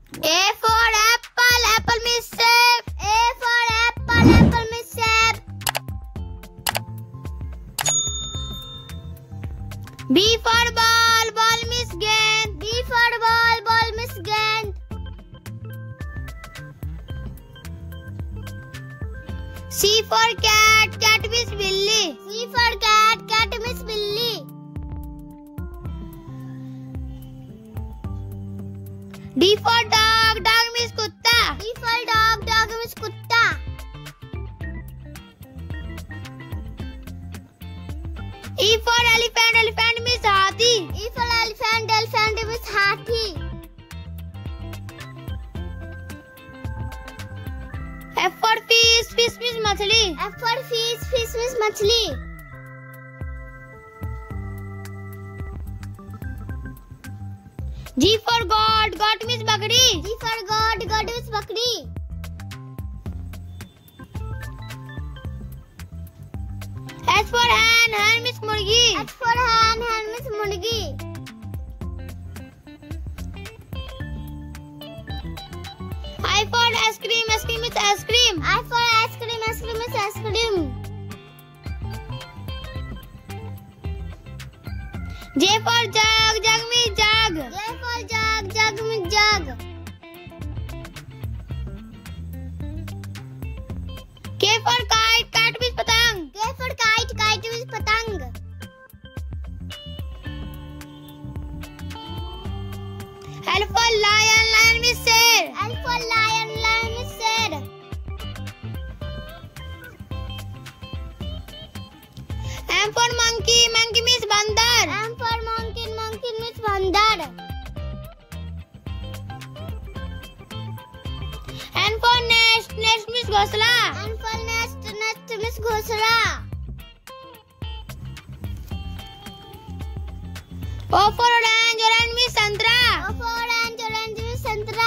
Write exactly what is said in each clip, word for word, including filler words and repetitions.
A for apple, apple means save. A for apple, apple means save. B for ball, ball means gain. B for ball, ball means gain. C for cat, cat means billy. C for cat, cat means billy. D for dog, dog means kutta. D for dog, dog means kutta. E for elephant, elephant means hathi. E for elephant, elephant means hathi. F for fish, fish means machli. F for fish, fish means machli. G for God, God means bakri. G for God, God means bakri. H for hen, hen means murgi. H for hen, hen means murgi. I for ice cream, ice cream means ice cream. I for ice cream, ice cream means ice cream. J for jug, jug means jug. J for jug, jug means jug. K for kite, kite means patang. K for kite, kite means patang. L for lion, lion means sher. L for lion, lion means sher. M for monkey, monkey means bandar. M for monkey, monkey means bandar. N for nest, nest means ghosla. N for nest, nest means ghosla. O for orange, orange means santra. O for orange, orange means santra.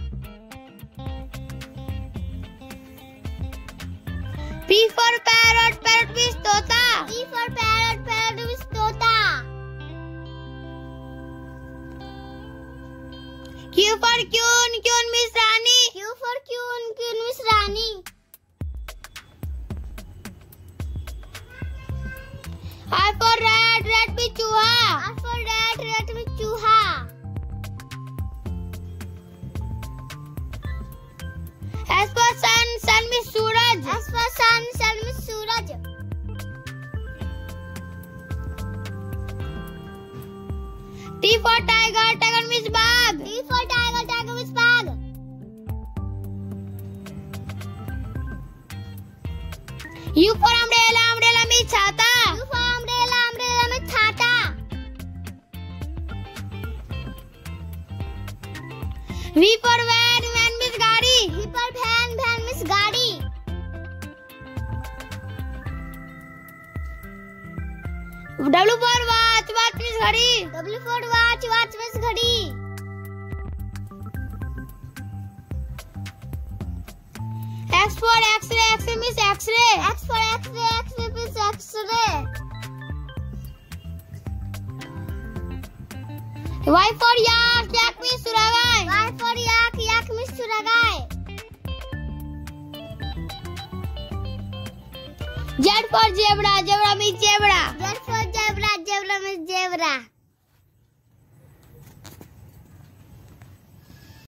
P for parrot, parrot means tota. P for parrot, parrot means tota. Q for queen, queen means rani. Q for queen, queen means rani. R for rat, rat means chuha. R for rat, rat means chuha. S for sun, sun means suraj. S for sun, sun means suraj. T for tiger, tiger means bagh. T for tiger, tiger means bagh. U for umbrella, umbrella means chhata. U for umbrella, umbrella means chhata. V for van, van means gaadi. V for van, van means gaadi. W for watch, watch means घड़ी. W for watch, watch means घड़ी. X for X-ray, X-ray means X-ray. X for X-ray, X-ray means X-ray. Y for yak, yak means suragai. Y for yak, yak means suragai. Z for zebra, zebra means zebra. Z for zebra, zebra means zebra.